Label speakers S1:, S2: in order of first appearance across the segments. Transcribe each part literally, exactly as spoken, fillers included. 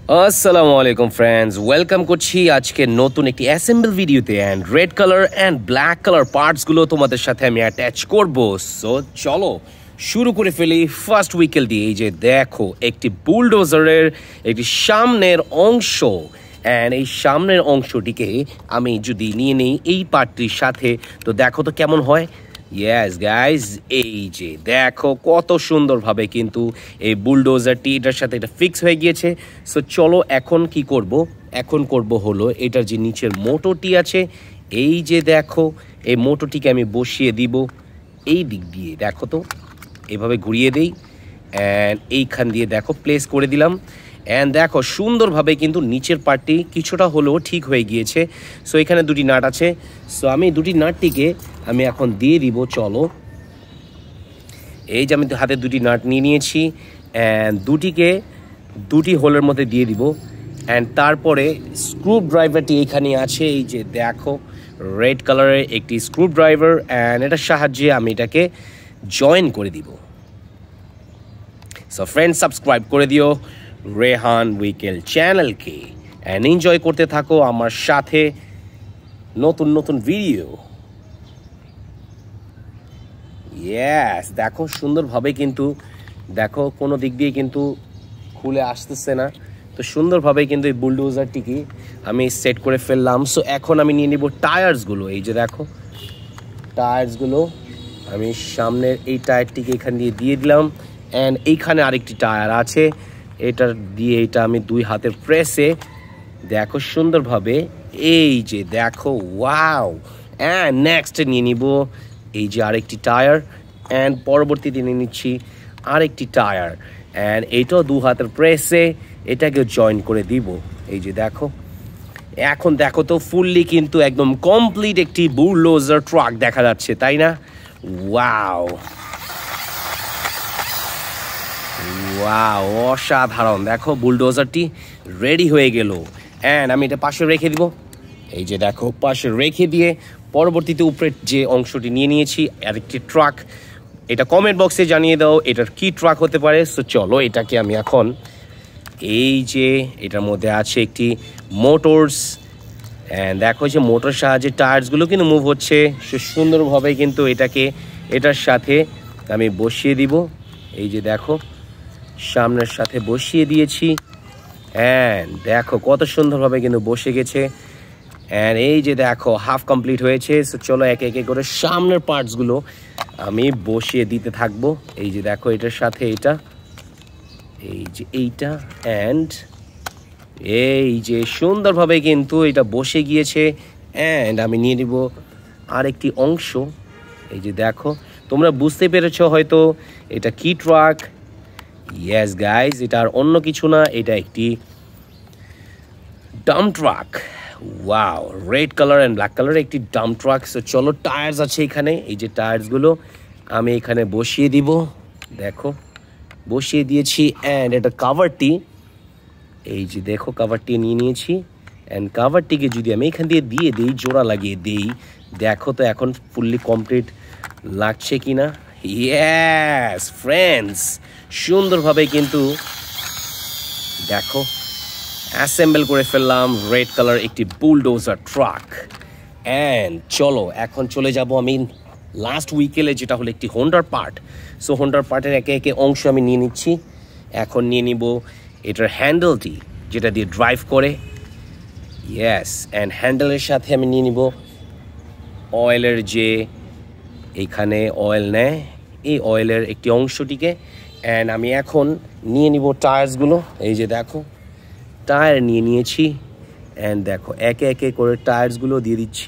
S1: আসসালামু আলাইকুম friends, welcome করছি আজকে নতুন একটি অ্যাসেম্বল ভিডিওতে। And red colour and black colour পার্টসগুলো তোমাদের সাথে আমি অ্যাটাচ করব। সো চলো শুরু করে ফেলি ফার্স্ট উইকেল দিয়ে। এই যে দেখো, একটি বুলডোজারের একটি সামনের অংশ, অ্যান্ড এই সামনের অংশটিকে আমি যদি নিয়ে নিই এই পার্টটির সাথে, তো দেখো তো কেমন হয়। ইয়েস গাইজ, এই যে দেখো কত সুন্দরভাবে কিন্তু এই বুলডোজারটি এটার সাথে এটা ফিক্স হয়ে গিয়েছে। সো চলো এখন কি করব, এখন করব হলো এটার যে নিচের মোটরটি আছে, এই যে দেখো এই মোটরটিকে আমি বসিয়ে দিব এই দিক দিয়ে। দেখো তো এভাবে ঘুরিয়ে দেই, অ্যান্ড এইখান দিয়ে দেখো প্লেস করে দিলাম। অ্যান্ড দেখো সুন্দরভাবে কিন্তু নিচের পার্টটি কিছুটা হলেও ঠিক হয়ে গিয়েছে। সো এখানে দুটি নাট আছে, সো আমি দুটি নাটটিকে আমি এখন দিয়ে দিব। চলো, এই যে আমি হাতে দুটি নাট নিয়ে নিয়েছি, অ্যান্ড দুটিকে দুটি হোলের মধ্যে দিয়ে দিব। অ্যান্ড তারপরে স্ক্রু ড্রাইভারটি এইখানে আছে, এই যে দেখো রেড কালারের একটি স্ক্রু ড্রাইভার, অ্যান্ড এটার সাহায্যে আমি এটাকে জয়েন করে দিব। সো ফ্রেন্ডস, সাবস্ক্রাইব করে দিও রেহান উইকেল চ্যানেলকে, অ্যান্ড এনজয় করতে থাকো আমার সাথে নতুন নতুন ভিডিও। ইয়েস, দেখো সুন্দরভাবে কিন্তু দেখো কোনো দিক দিয়ে কিন্তু খুলে আসতেছে না। তো সুন্দরভাবে কিন্তু এই বুলডোজারটিকে আমি সেট করে ফেললাম। সো এখন আমি নিয়ে নিব টায়ার্সগুলো। এই যে দেখো টায়ার্সগুলো আমি সামনের এই টায়ারটিকে এখান দিয়ে দিয়ে দিলাম, অ্যান্ড এইখানে আরেকটি টায়ার আছে, এটা দিয়ে এটা আমি দুই হাতের প্রেসে দেখো সুন্দরভাবে এই যে দেখো ওয়াও। অ্যান্ড নেক্সট নিয়ে নিব এই যে আরেকটি টায়ার, অ্যান্ড পরবর্তীতে নিয়ে নিচ্ছি আরেকটি টায়ার, অ্যান্ড এইটাও দু হাতের প্রেসে এটাকে জয়েন করে দিব। এই যে দেখো, এখন দেখো তো ফুললি কিন্তু একদম কমপ্লিট একটি বুলডোজার ট্রাক দেখা যাচ্ছে, তাই না? ওয়াও ওয়াও, অসাধারণ। দেখো বুলডোজারটি রেডি হয়ে গেল, অ্যান্ড আমি এটা পাশে রেখে দিব। এই যে দেখো পাশে রেখে দিয়ে পরবর্তীতে উপরের যে অংশটি নিয়ে নিয়েছি আরেকটি ট্রাক। এটা কমেন্ট বক্সে জানিয়ে দাও এটার কি ট্রাক হতে পারে। সো চলো এটাকে আমি এখন এই যে এটার মধ্যে আছে একটি মোটরস, অ্যান্ড দেখো যে মোটর সাহায্যে টায়ার্সগুলো কিন্তু মুভ হচ্ছে। সে সুন্দরভাবে কিন্তু এটাকে এটার সাথে আমি বসিয়ে দিব। এই যে দেখো সামনের সাথে বসিয়ে দিয়েছি, অ্যান্ড দেখো কত সুন্দরভাবে কিন্তু বসে গেছে। অ্যান্ড এই যে দেখো হাফ কমপ্লিট হয়েছে। সো চলো একে একে করে সামনের পার্টসগুলো আমি বসিয়ে দিতে থাকবো। এই যে দেখো এটার সাথে এটা, এই যে এইটা, অ্যান্ড এই যে সুন্দরভাবে কিন্তু এটা বসে গিয়েছে। অ্যান্ড আমি নিয়ে নিব আরেকটি অংশ। এই যে দেখো তোমরা বুঝতে পেরেছ হয়তো এটা কি ট্রাক। ইয়েস গাইজ, এটা আর অন্য কিছু না, এটা একটি dump truck. Wow, red colour and black colour একটি ডাম্প ট্রাক। সো চলো টায়ার্স আছে এখানে, এই যে টায়ার্সগুলো আমি এখানে বসিয়ে দিব। দেখো বসিয়ে দিয়েছি, অ্যান্ড এটা কাভারটি, এই যে দেখো কাভারটি নিয়ে নিয়েছি, অ্যান্ড কাভারটিকে যদি আমি এখান দিয়ে দিয়ে দিই, জোড়া লাগিয়ে দিই, দেখো তো এখন ফুললি কমপ্লিট লাগছে কি না। ইয়েস ফ্রেন্ডস, সুন্দরভাবে কিন্তু দেখো অ্যাসেম্বল করে ফেললাম রেড কালার একটি বুলডোজার ট্রাক। অ্যান্ড চলো এখন চলে যাব আমি লাস্ট উইকেলে, যেটা হলো একটি হোন্ডার পার্ট। সো হোন্ডার পার্টের একে একে অংশ আমি নিয়ে নিচ্ছি। এখন নিয়ে নিব এটার হ্যান্ডেলটি, যেটা দিয়ে ড্রাইভ করে। ইয়েস, অ্যান্ড হ্যান্ডেলের সাথে আমি নিয়ে নিব অয়েলের যে এইখানে অয়েল নেয় এই অয়েলের একটি অংশটিকে। অ্যান্ড আমি এখন নিয়ে নিব টায়ার্সগুলো। এই যে দেখো টায়ার নিয়ে নিয়েছি, অ্যান্ড দেখো একে একে করে টায়ার্সগুলো দিয়ে দিচ্ছি।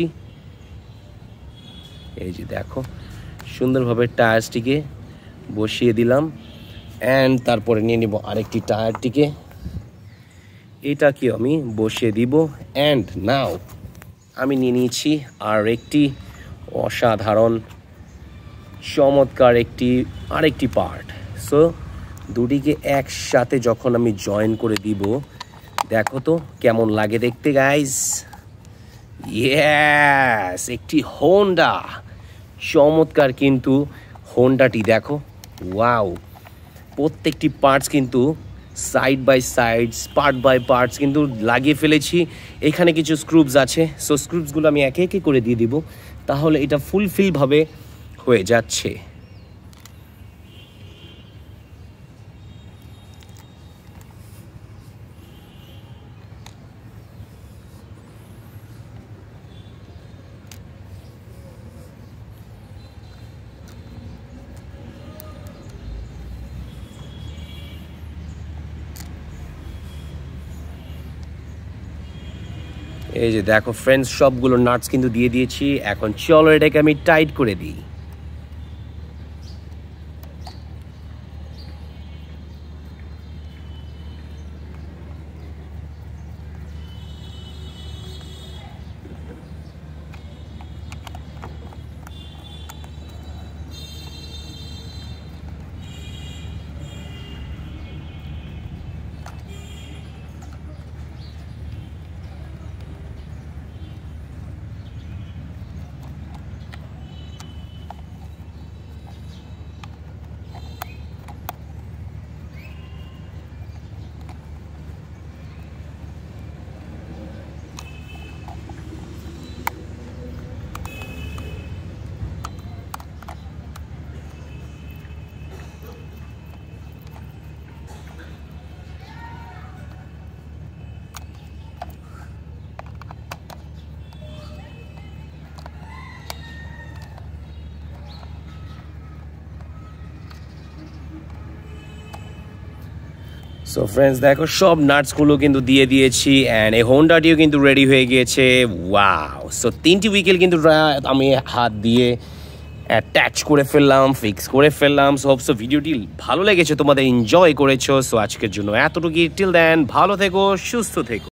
S1: এই যে দেখো সুন্দরভাবে টায়ার্সটিকে বসিয়ে দিলাম, অ্যান্ড তারপরে নিয়ে নিব আরেকটি টায়ারটিকে, এটাকে আমি বসিয়ে দিব। অ্যান্ড নাও আমি নিয়ে নিয়েছি আর একটি অসাধারণ চমৎকার একটি আরেকটি পার্ট। সো দুটিকে একসাথে যখন আমি জয়েন করে দিব, দেখো তো কেমন লাগে দেখতে গাইজ। ইয়েস, একটি হোন্ডা, চমৎকার কিন্তু হোন্ডাটি দেখো। ওয়াও, প্রত্যেকটি পার্টস কিন্তু side by sides part by parts কিন্তু লাগিয়ে ফেলেছি। এখানে কিছু স্ক্রুপস আছে, সো স্ক্রুপসগুলো আমি একে একে করে দিয়ে দিব, তাহলে এটা ফুলফিলভাবে হয়ে যাচ্ছে। এই যে দেখো ফ্রেন্ডস, সবগুলো নাটস কিন্তু দিয়ে দিয়েছি। এখন চলো এটাকে আমি টাইট করে দিই। সো ফ্রেন্ডস দেখো সব নাটসগুলো কিন্তু দিয়ে দিয়েছি, অ্যান্ড এই হোন্ডাটিও কিন্তু রেডি হয়ে গিয়েছে। ওয়াও! সো তিনটি উইকেল কিন্তু আমি হাত দিয়ে অ্যাটাচ করে ফেললাম, ফিক্স করে ফেললাম। সো হোপসো ভিডিওটি ভালো লেগেছে, তোমাদের এনজয় করেছো। সো আজকের জন্য এতটুকুই। টিল দেন ভালো থেকো, সুস্থ থেকো।